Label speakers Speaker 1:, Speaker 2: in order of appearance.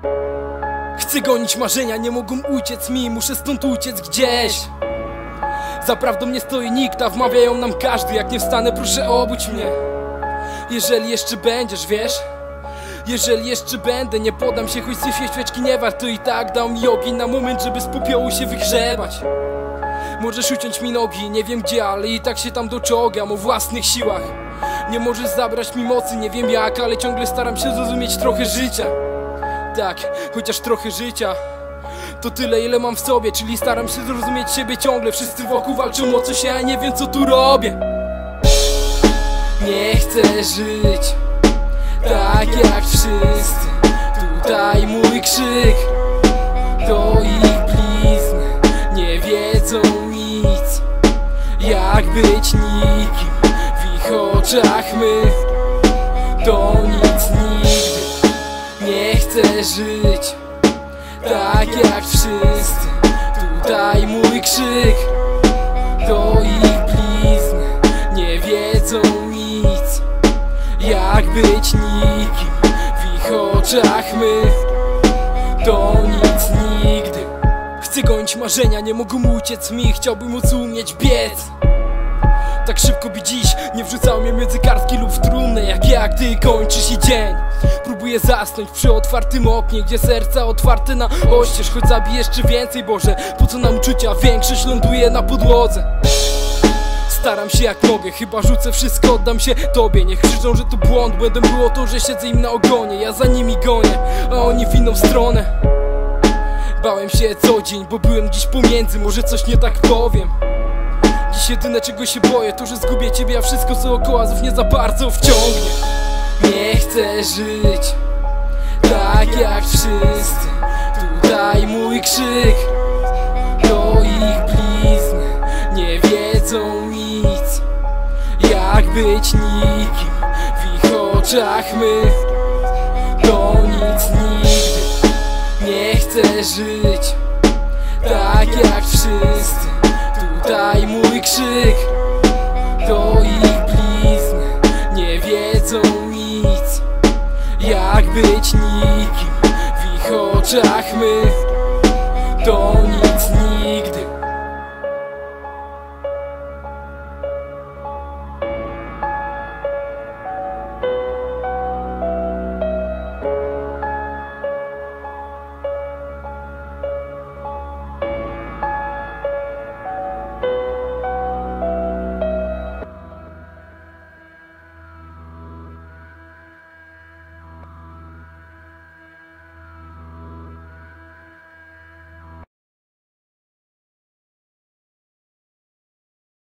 Speaker 1: Chcę gonić marzenia, nie mogą uciec mi, muszę stąd uciec gdzieś. Za prawdą nie stoi nikt, a wmawiają nam każdy. Jak nie wstanę, proszę obudź mnie. Jeżeli jeszcze będziesz, wiesz? Jeżeli jeszcze będę, nie podam się, choć syfie świeczki nie warto. I tak dał mi ogień na moment, żeby z popiołu się wygrzebać. Możesz uciąć mi nogi, nie wiem gdzie, ale i tak się tam doczołgam o własnych siłach. Nie możesz zabrać mi mocy, nie wiem jak, ale ciągle staram się zrozumieć trochę życia. Tak, chociaż trochę życia to tyle, ile mam w sobie, czyli staram się zrozumieć siebie ciągle. Wszyscy wokół walczą o coś, ja nie wiem co tu robię. Nie chcę żyć tak jak wszyscy. Tutaj mój krzyk to ich blizny. Nie wiedzą nic, jak być nikim. W ich oczach my to nic nigdy. Nie chcę żyć tak jak wszyscy. Tutaj mój krzyk to ich blizny. Nie wiedzą nic, jak być nikim. W ich oczach my to nic nigdy. Chcę gonić marzenia, nie mogą uciec mi. Chciałbym móc umieć biec tak szybko, by dziś nie wrzucał mnie między kartki lub w trumnę. Jak ty kończy się dzień. Próbuję zasnąć przy otwartym oknie, gdzie serca otwarte na oścież. Choć zabij jeszcze więcej, Boże, po co nam uczucia? Większość ląduje na podłodze. Staram się jak mogę, chyba rzucę wszystko, oddam się tobie. Niech krzyczą, że to błąd, błędem było to, że siedzę im na ogonie. Ja za nimi gonię, a oni w inną stronę. Bałem się co dzień, bo byłem gdzieś pomiędzy. Może coś nie tak powiem. Dziś jedyne czego się boję, to że zgubię ciebie, a wszystko co około znów nie za bardzo wciągnie. Nie chcę żyć tak jak wszyscy. Tutaj mój krzyk to ich blizny. Nie wiedzą nic, jak być nikim. W ich oczach my to nic nigdy. Nie chcę żyć tak jak wszyscy. Tutaj mój krzyk to ich blizny. Nie wiedzą nic, jak być nikim. W ich oczach my